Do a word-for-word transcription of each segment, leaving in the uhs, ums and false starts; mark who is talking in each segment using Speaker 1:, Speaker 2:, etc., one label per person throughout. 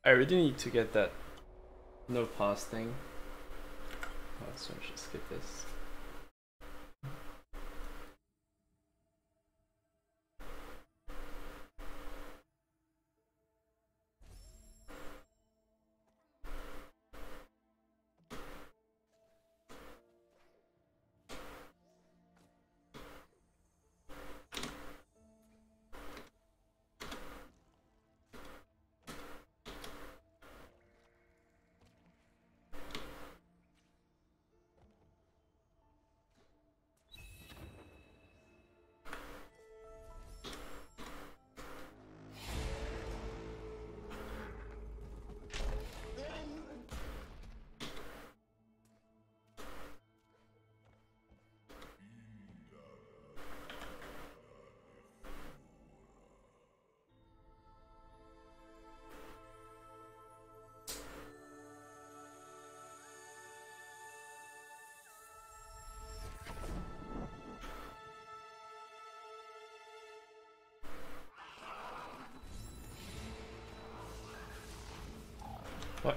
Speaker 1: I really need to get that no pause thing. Oh, so I should skip this. What?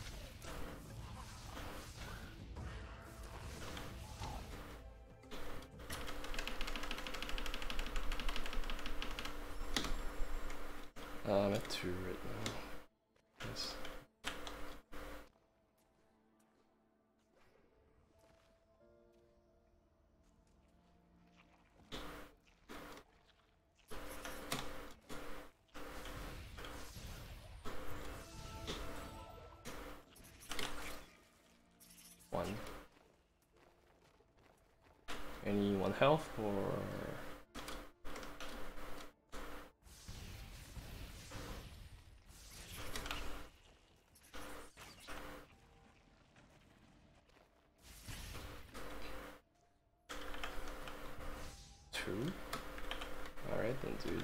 Speaker 1: Uh, I'm at two right now. Yes. One. Any one health or? Two? Alright then, dude.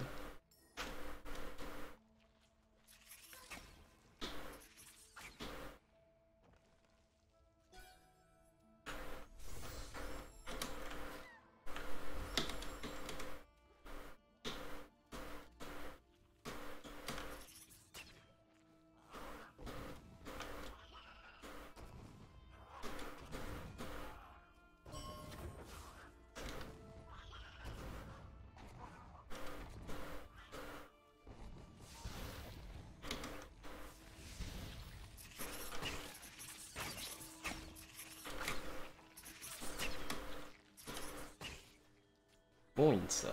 Speaker 1: Points.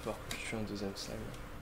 Speaker 1: peur que je tue un deuxième slime.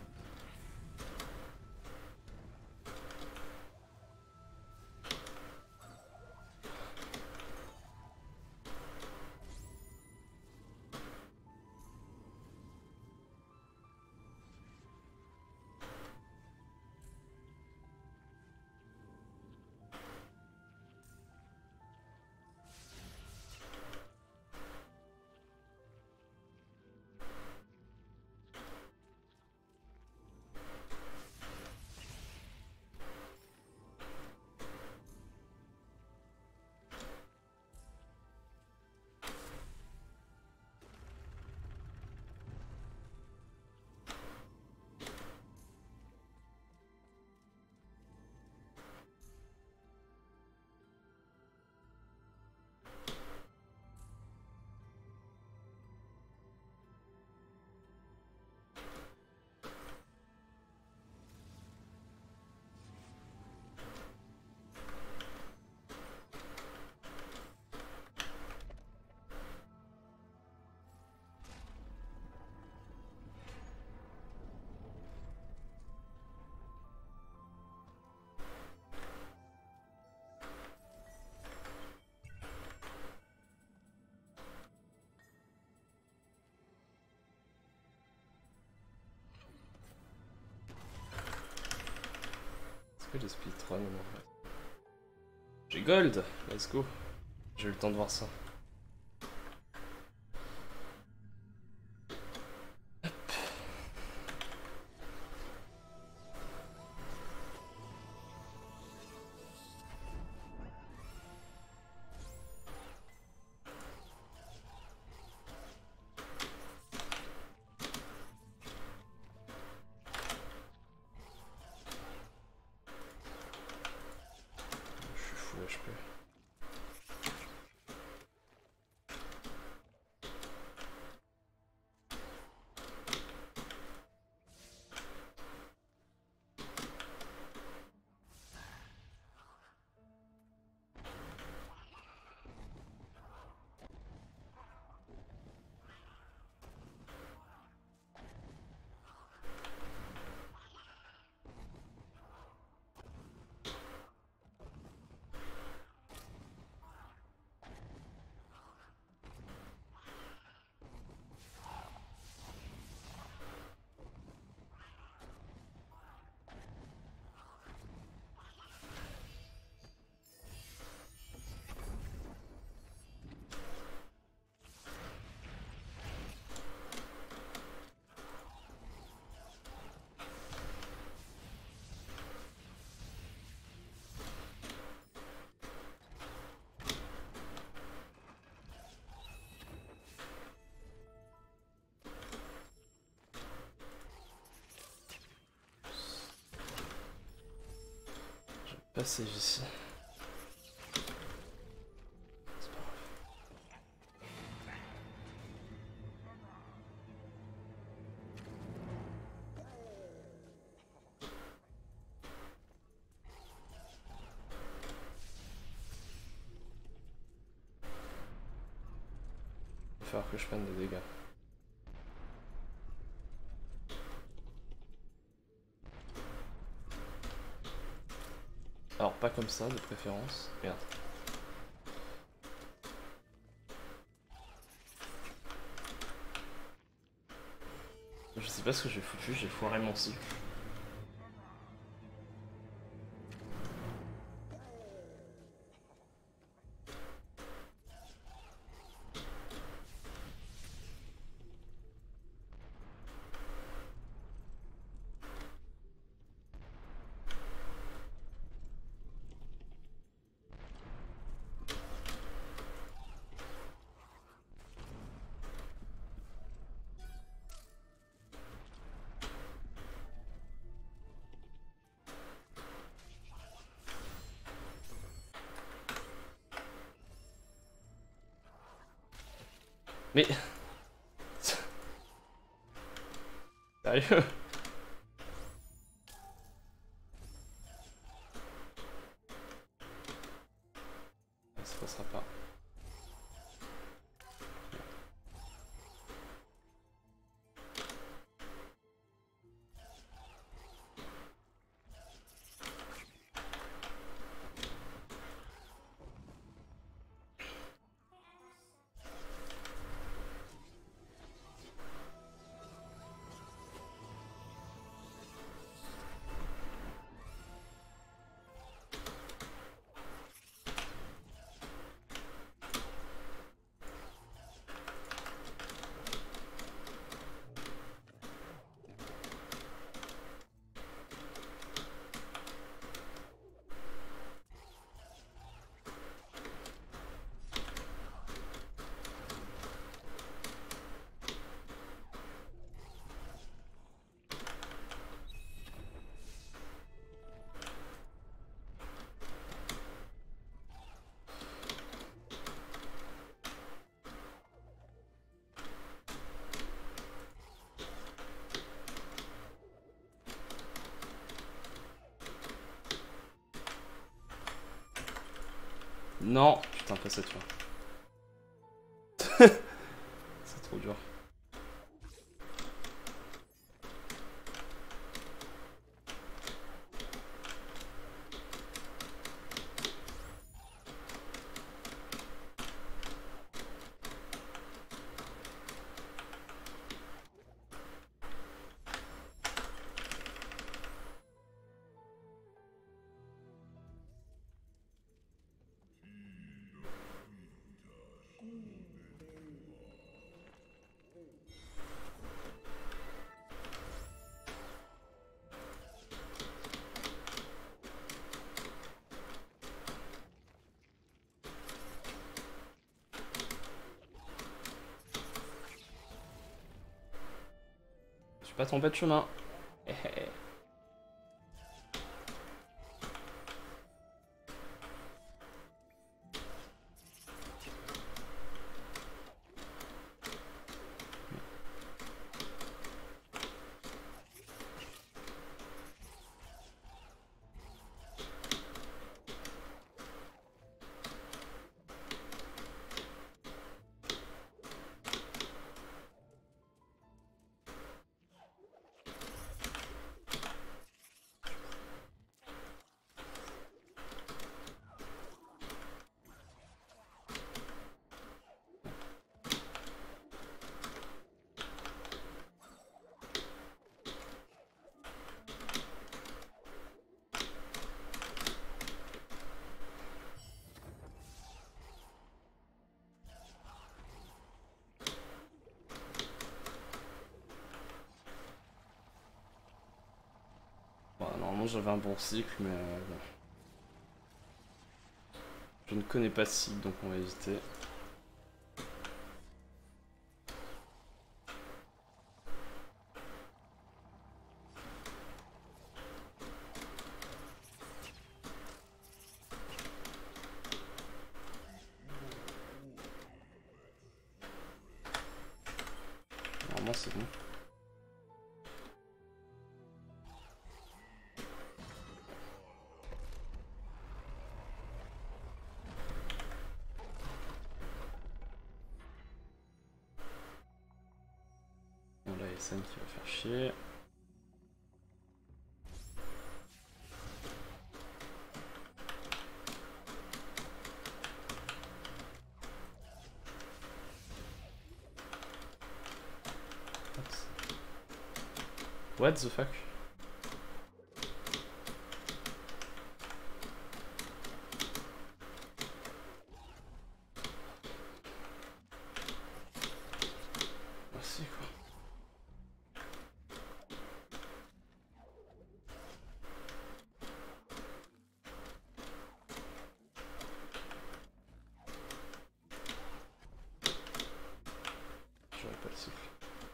Speaker 1: J'ai speedrun en fait. J'ai gold, let's go. J'ai eu le temps de voir ça. Passer ici. C'est pas grave. Il va falloir que je prenne des dégâts. Alors pas comme ça de préférence. Merde. Je sais pas ce que j'ai foutu, j'ai foiré mon cycle. Mais... Sérieux? Ça passera pas. Non, putain, pas cette fois. C'est trop dur. Je suis pas tombé de chemin. Eh, eh. Bon, normalement j'avais un bon cycle, mais euh, bon. Je ne connais pas ce cycle, donc on va éviter. Normalement c'est bon. Bon là il y a Sen qui va faire chier. What the fuck? Merci quoi. J'aurais pas le cycle.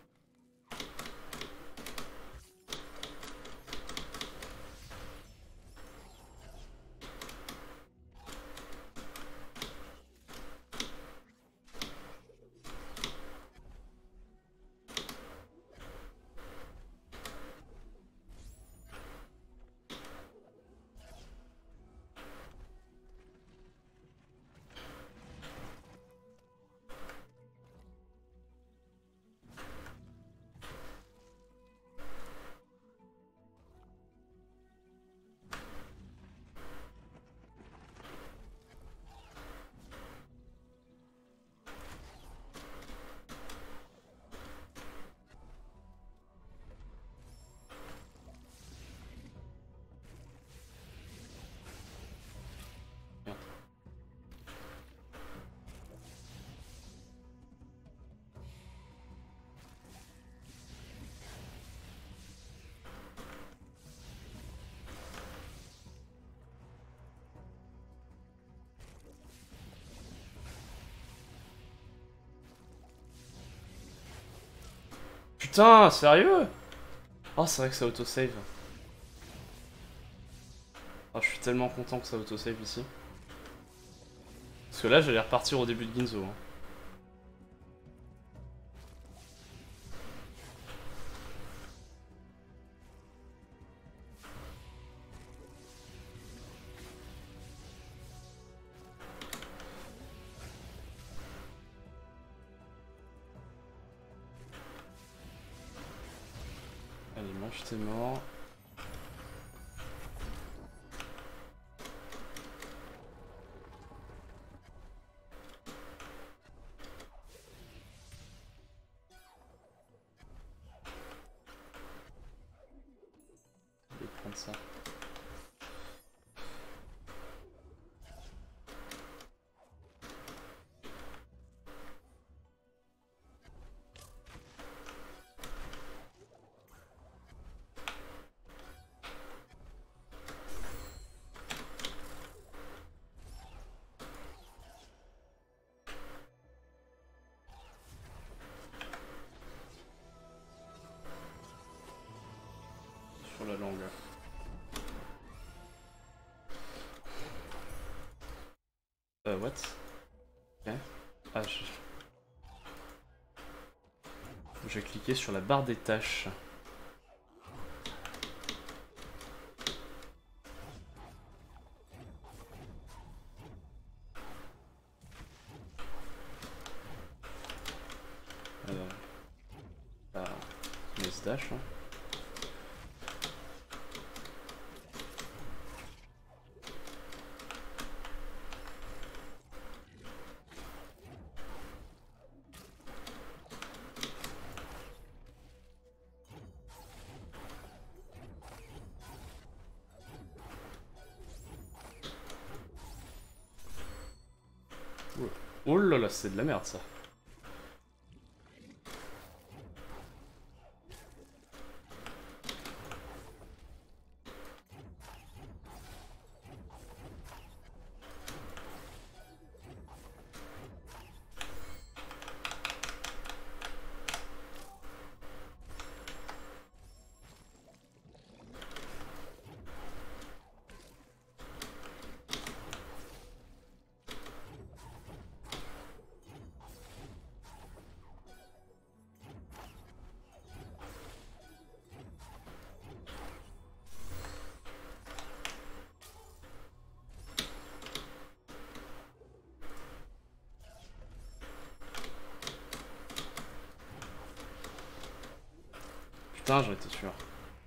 Speaker 1: Putain, sérieux? Oh, c'est vrai que ça autosave. Oh, je suis tellement content que ça autosave ici. Parce que là, j'allais repartir au début de Ginzo. Hein. j'étais mort. Je vais prendre ça. Sur la langue. Euh, what? Ok. Ah, je... J'ai cliqué sur la barre des tâches. Euh... Ah, laisse dash, hein. Oh là là, c'est de la merde ça. Putain, j'en étais sûr.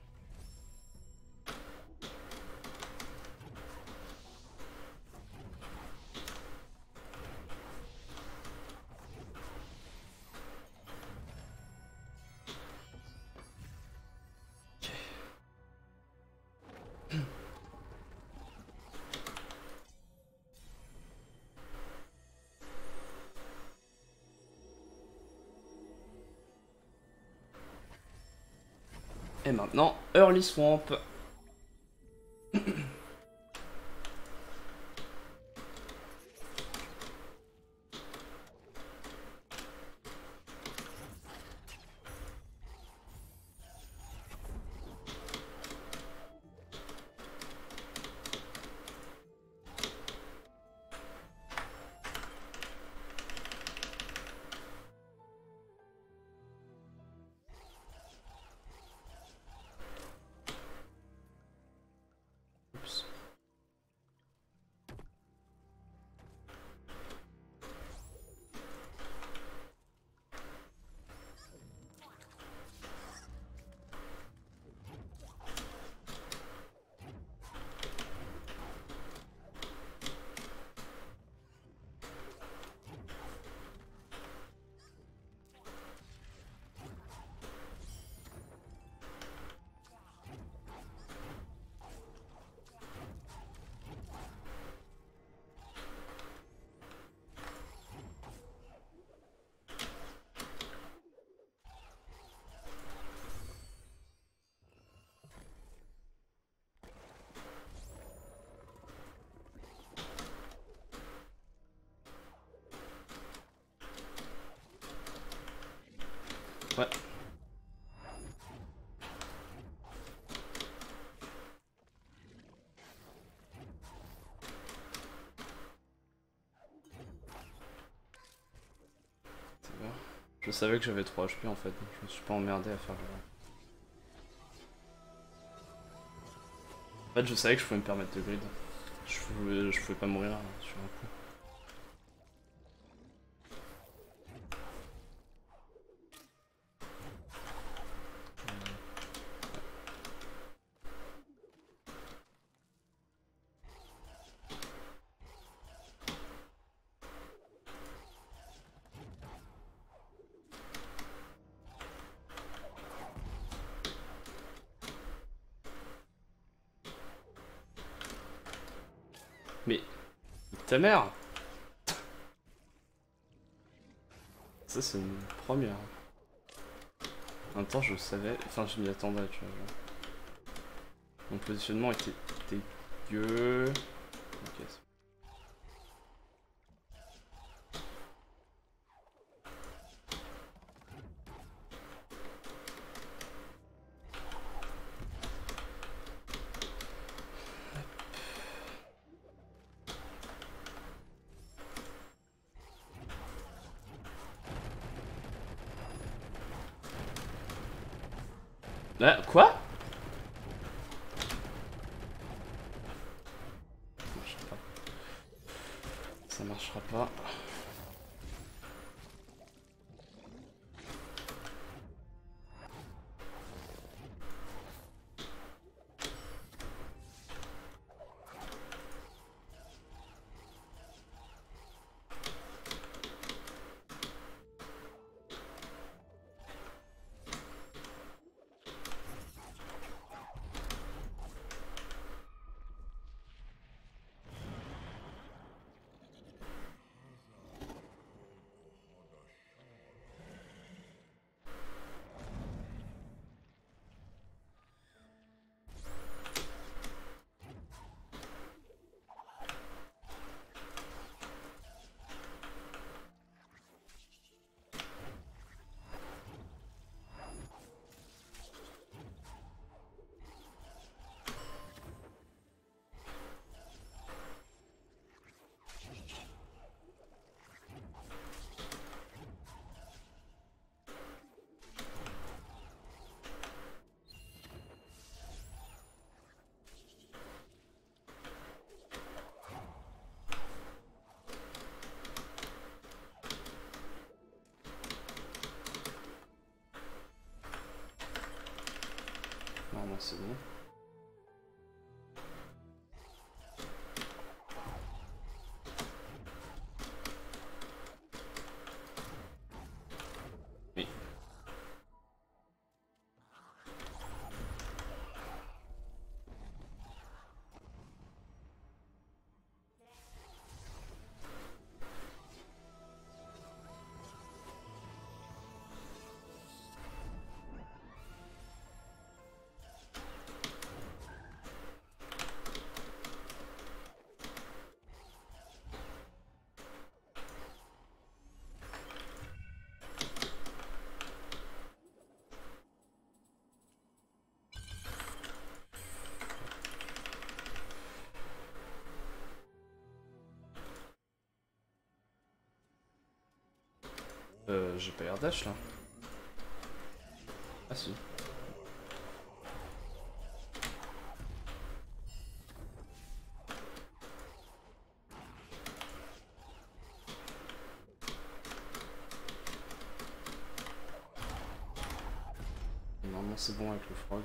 Speaker 1: Et maintenant, Early Swamp. Oups. Ouais. C'est bien. Je savais que j'avais trois H P en fait, donc je me suis pas emmerdé à faire le... En fait, je savais que je pouvais me permettre de grid. Je pouvais, je pouvais pas mourir là, sur un coup. Mais... Ta mère. Ça c'est une première. En même temps je savais, enfin je m'y attendais tu vois. Mon positionnement était dégueu. Ok. Là, quoi? Ça marchera pas. Normalement c'est bon. Oui. Euh, j'ai pas l'air dash là. Ah si. Normalement c'est bon avec le frog.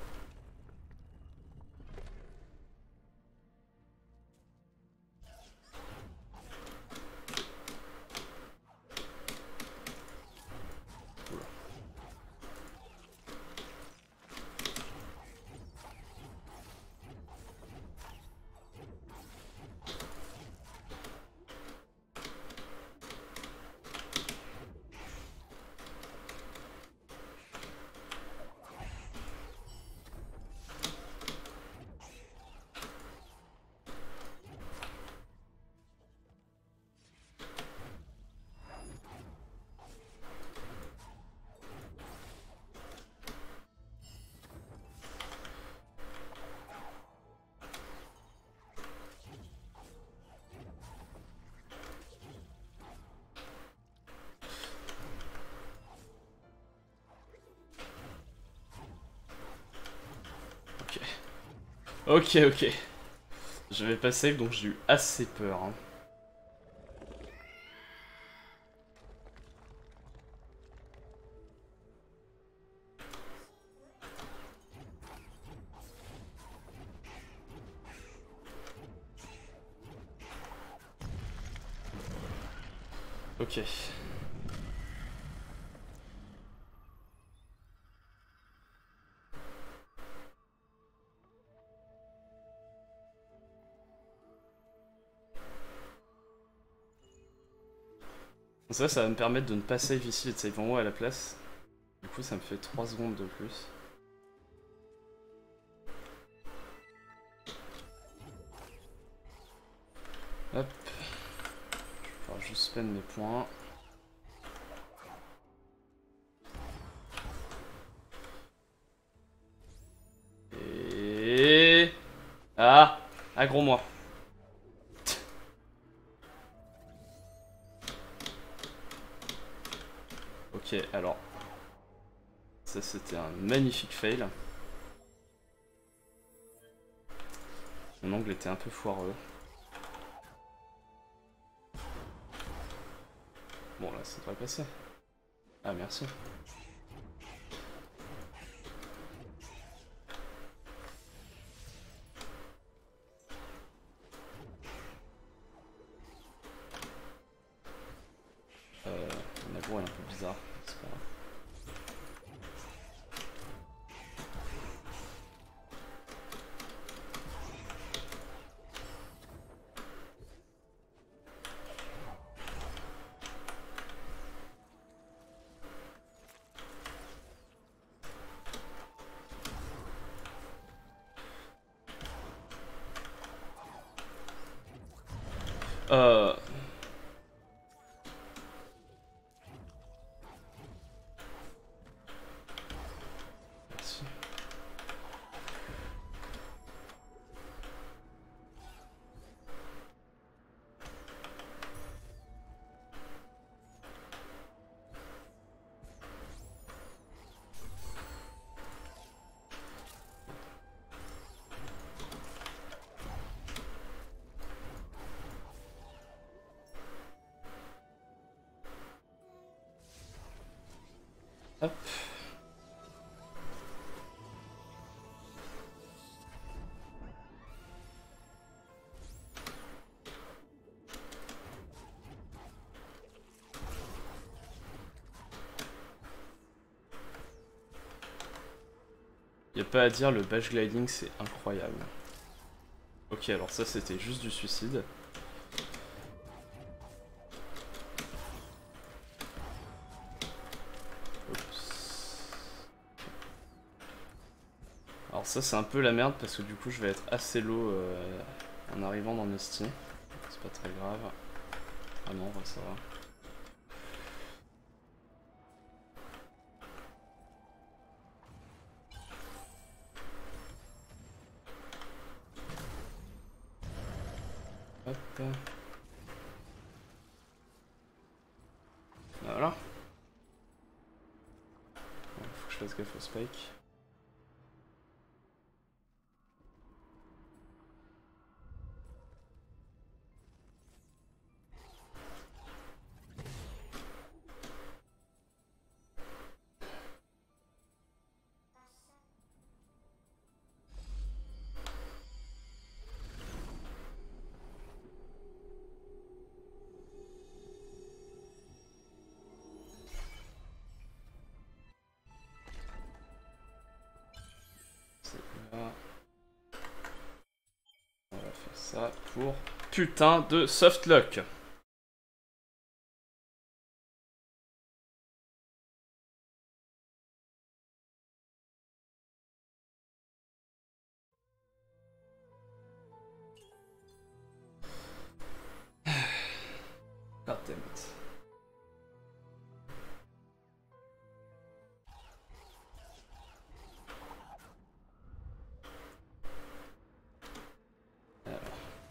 Speaker 1: Ok, ok. J'avais pas save donc j'ai eu assez peur. Hein. Ok. Ça, ça va me permettre de ne pas save ici et de save en haut à la place. Du coup, ça me fait trois secondes de plus. Hop. Je vais pouvoir juste spend mes points. Et... Ah, agro-moi. Ok, alors... Ça, c'était un magnifique fail. Mon angle était un peu foireux. Bon, là, ça devrait passer. Ah, merci. Euh, mon agro est un peu bizarre, c'est pas grave. Euh... Merci. Hop. Y'a pas à dire, le bash gliding c'est incroyable. Ok, alors ça c'était juste du suicide. Alors ça c'est un peu la merde parce que du coup je vais être assez low euh, en arrivant dans Misty. C'est pas très grave. Ah non, ça va. Hop. Voilà. Bon, faut que je fasse gaffe au spike. On va faire ça pour putain de softlock. God damn it. Alors.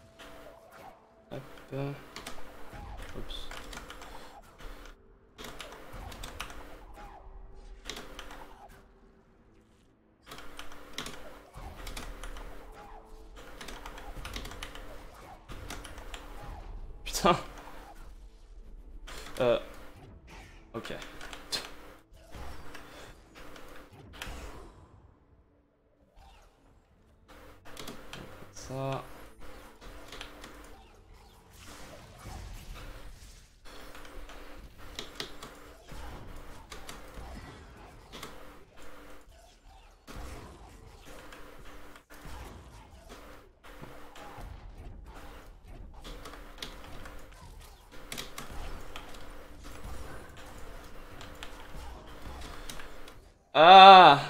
Speaker 1: Hop. Oups. Putain. Euh... Ok. Ça... Ah!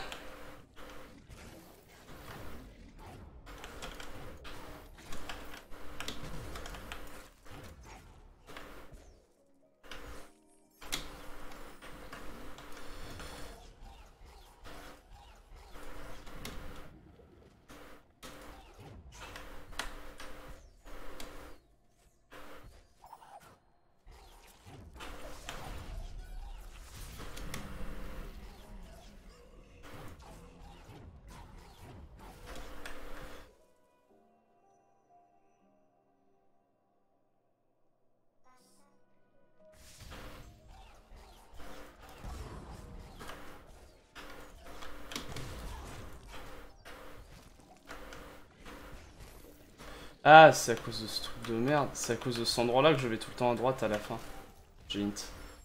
Speaker 1: Ah, c'est à cause de ce truc de merde. C'est à cause de cet endroit-là que je vais tout le temps à droite à la fin. J'ai hint.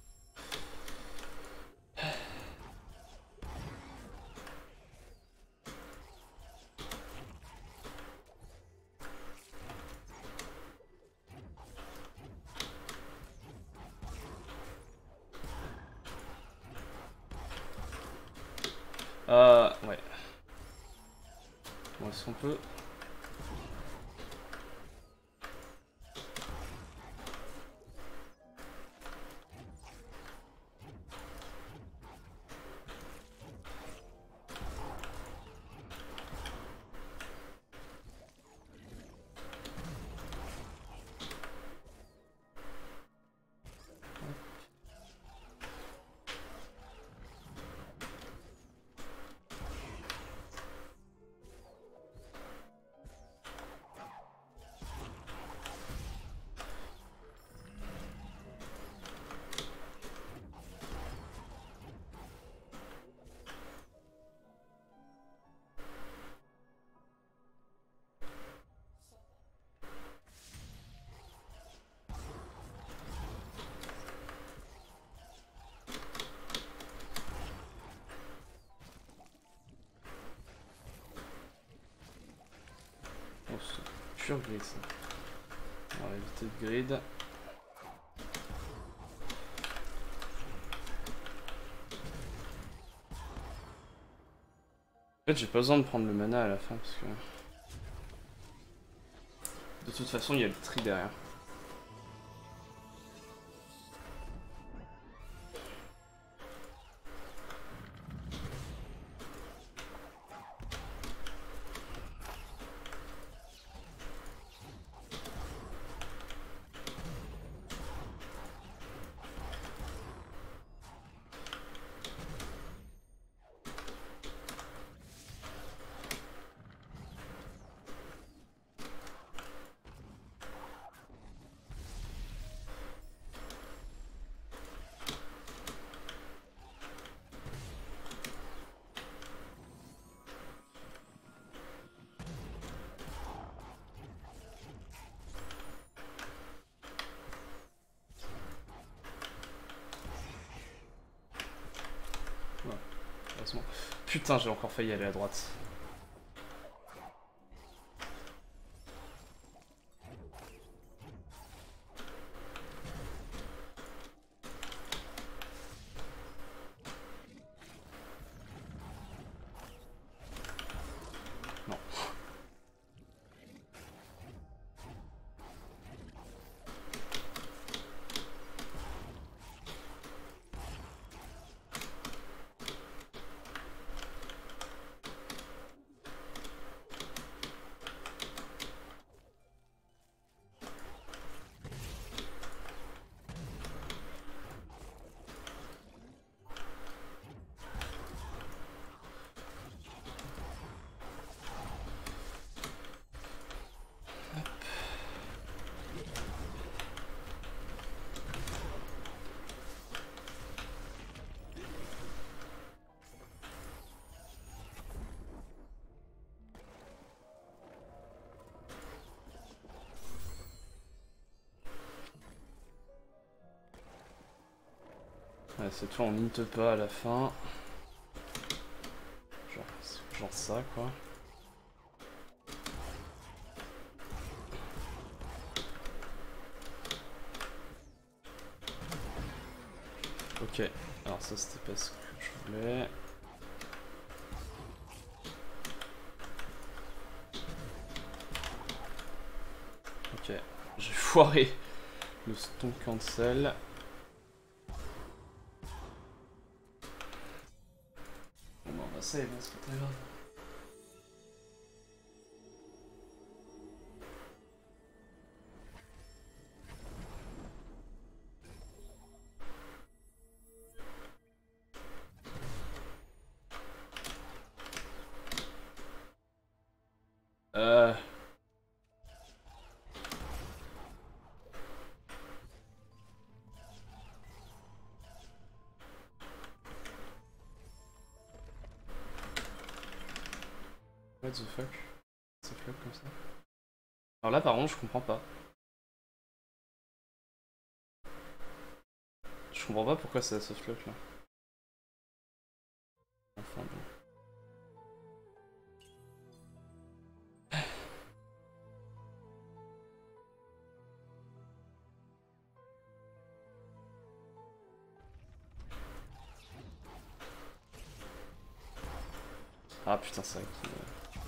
Speaker 1: Euh, ouais. Bon, est-ce qu'on peut... Oh, c'est pur grid ça. On va éviter de grid. En fait, j'ai pas besoin de prendre le mana à la fin parce que... De toute façon, il y a le tri derrière. Putain, j'ai encore failli aller à droite. Non. Ouais, cette fois on n'inte pas à la fin. Genre, genre ça quoi. Ok, alors ça c'était pas ce que je voulais. Ok, j'ai foiré le stone cancel. Bon bah on va save, hein, c'est pas très grave. Euh... What the fuck? Ça flotte comme ça. Alors là par contre je comprends pas. Je comprends pas pourquoi ça se flotte là. Enfin bon. Ah putain c'est vrai qu'il...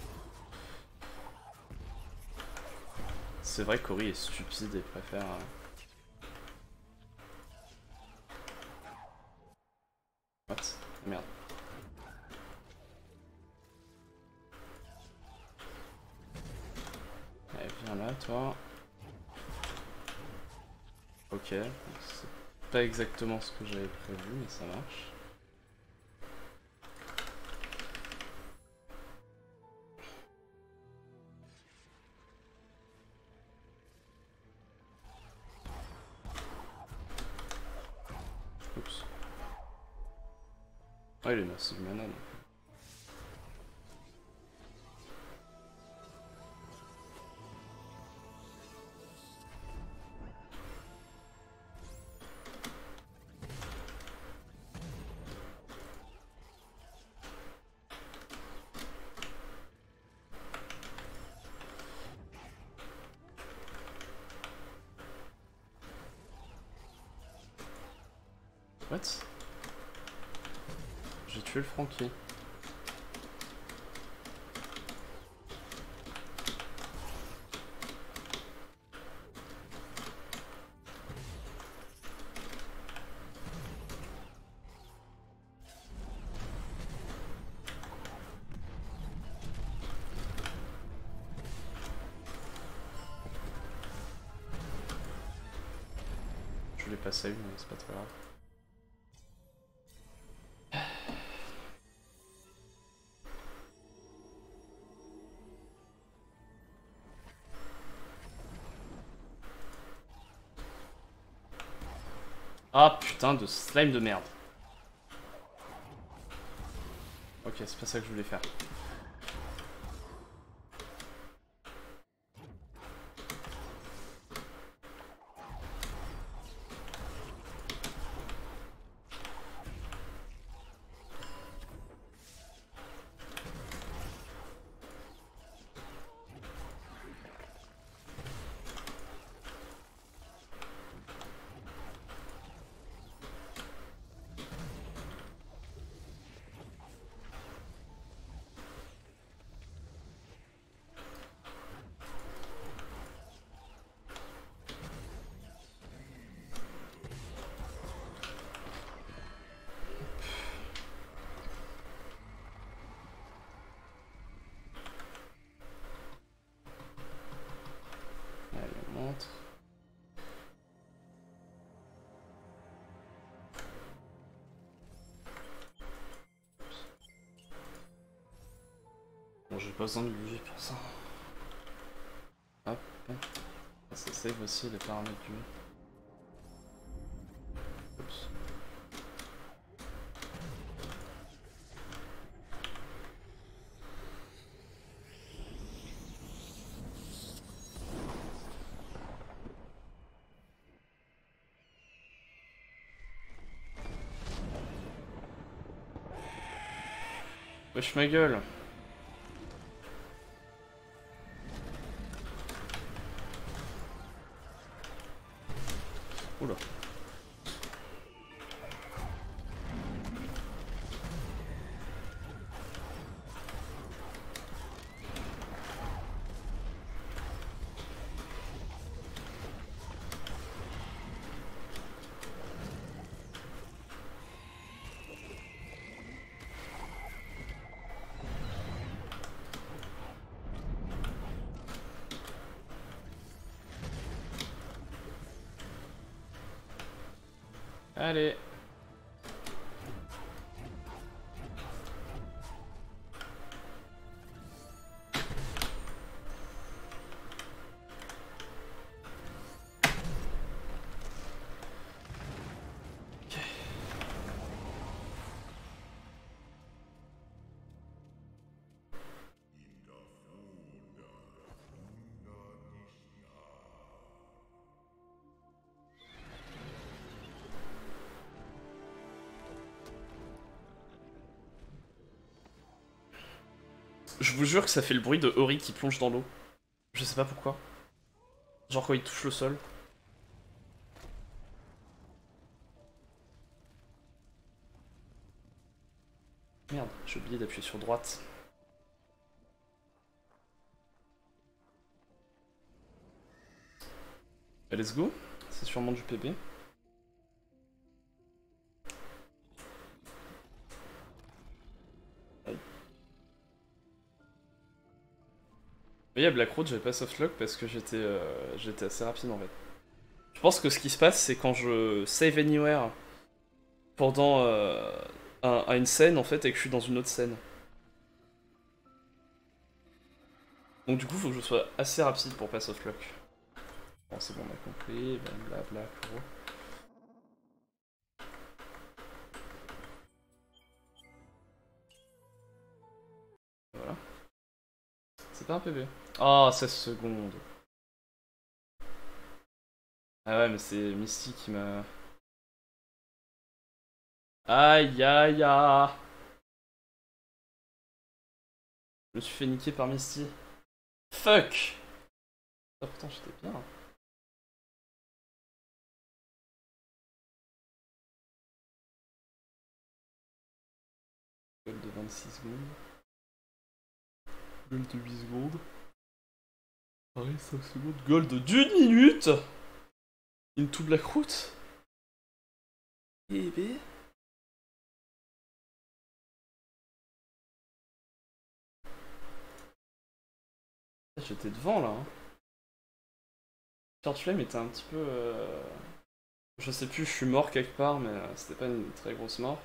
Speaker 1: C'est vrai que Cory est stupide et préfère... What? Merde. Allez viens là toi. Ok, c'est pas exactement ce que j'avais prévu mais ça marche. Oups. Ah il est massive mana donc. What? J'ai tué le Frankie. Je voulais passer à une mais c'est pas très grave. Ah putain de slime de merde. Ok, c'est pas ça que je voulais faire. Bon, j'ai pas besoin de lui pour ça. Hop, hop. Ça save aussi les paramètres du... Oups. Wesh ma gueule. Oula. Allez. Je vous jure que ça fait le bruit de Ori qui plonge dans l'eau. Je sais pas pourquoi. Genre quand il touche le sol. Merde, j'ai oublié d'appuyer sur droite. Bah, let's go, c'est sûrement du P B. Oui, à Blackroad, j'avais pas softlock parce que j'étais euh, j'étais assez rapide en fait. Je pense que ce qui se passe, c'est quand je save anywhere pendant euh, un, à une scène en fait et que je suis dans une autre scène. Donc du coup, faut que je sois assez rapide pour pas softlock. Bon, c'est bon, on a compris, blablabla, gros. Voilà. C'est pas un P B. Ah, oh, seize secondes. Ah ouais, mais c'est Misty qui m'a... Aïe aïe aïe. Je me suis fait niquer par Misty. Fuck. Ah pourtant j'étais bien. Gold de vingt-six secondes. Gold de huit secondes. Pareil, cinq secondes. Gold d'une minute. Into Blackroot. Eh ben... J'étais devant là. Hein. Third Flame était un petit peu... Euh... Je sais plus, je suis mort quelque part, mais euh, c'était pas une très grosse mort.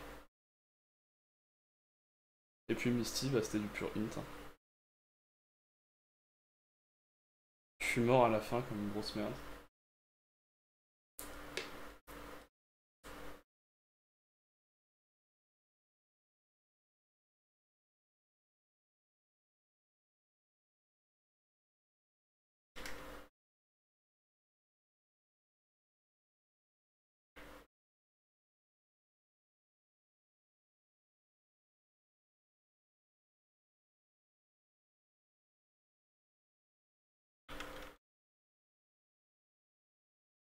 Speaker 1: Et puis Misty, bah, c'était du pur int. Hein. Je suis mort à la fin comme une grosse merde.